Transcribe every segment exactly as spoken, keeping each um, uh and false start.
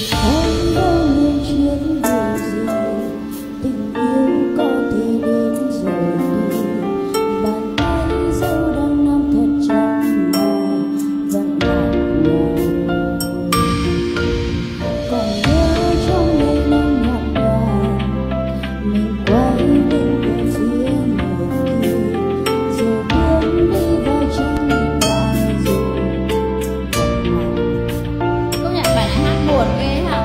Không đâu nên chuyện điều gì, tình yêu có thể đến rồi đi. Bàn tay dẫu đang nắm thật chặt mà vẫn lạnh nhạt. Còn nhớ trong ngày nắng nhạt nhòa, mình quay lưng về phía người kia, rồi bước đi vào trong đại dương. Công nhận bài này hát buồn ghê hả?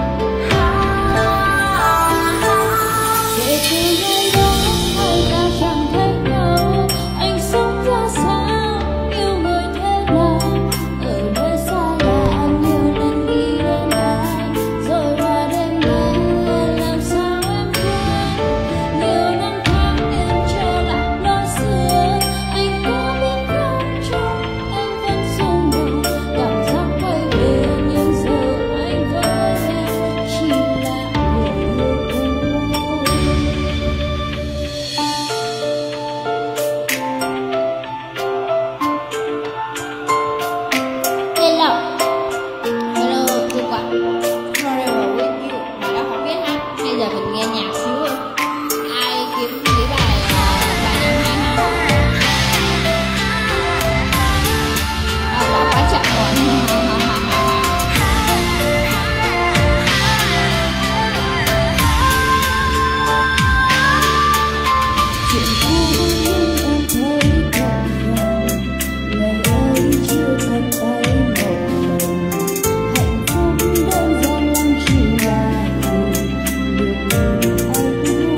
Kể từ ngày đó hai ta chẳng thấy nhau, anh sống ra sao, yêu người thế nào, ở nơi xa lạ nhiều lần nghĩ đến anh, rồi qua đêm nay làm sao em quên. Nhiều năm tháng em trở lại lo xưa, anh có biết không, trong em vẫn rung động, cảm giác quay về nhưng giờ anh với em chỉ là người yêu cũ. Hello, hello tôi gọi Forever with you. Bài đó không biết hát, bây giờ mình nghe nhạc xíu thôi. Ai kiếm cái bài ờ, bài nào hay hát? À, đã quá chậm rồi. Chuyện cũ nhưng em thấy thật gần, ngày ấy chưa cần tay một lần. Hạnh phúc đơn giản lắm chỉ là được nhìn anh vui.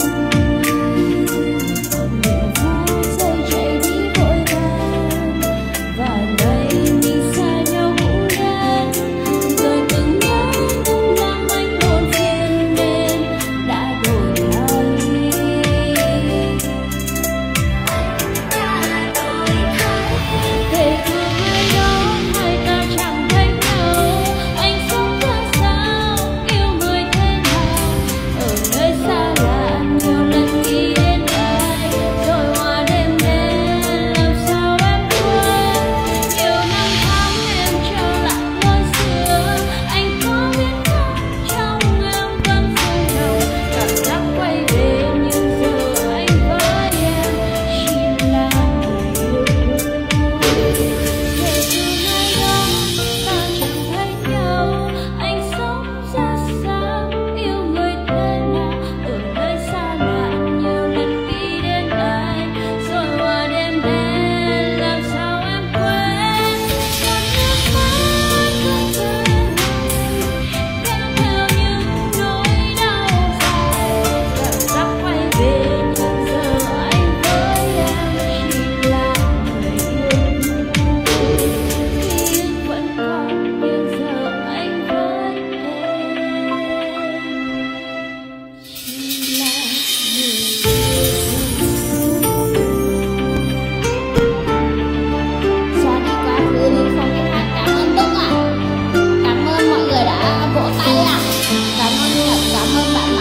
Những phút giây chạy đi vội vàng, và ngày mình xa nhau cũng đến, rồi từng nhớ cũng làm anh buồn phiền nên đã đổi thay. Kể từ ngày đó hai ta chẳng thấy nhau, anh sống ra sao, yêu người thế nào, ở nơi xa lạ nhiều lần nghĩ đến ai, rồi qua đêm đến làm sao em quên. Nhiều năm tháng em trở lại nơi xưa, anh có biết không, trong em vẫn rung động, cảm giác quay về nhưng giờ anh với em chỉ là người yêu cũ. Kể từ ngày đó ta chẳng thấy nhau, anh sống ra sao, yêu người thế nào, ở nơi xa lạ nhiều lần nghĩ đến ai, rồi qua đêm đến làm sao em quên. Giọt nước mắt không rơi đem theo những nỗi đau dài, cảm giác quay về nhưng giờ anh với em chỉ là người yêu cũ. Ký ức vẫn còn nhưng giờ anh với em chỉ là người Xóa đi quá khứ nhưng không biết hát. Cảm ơn Túc ạ. Cảm ơn mọi người đã vỗ tay ạ. Cảm ơn cảm ơn bạn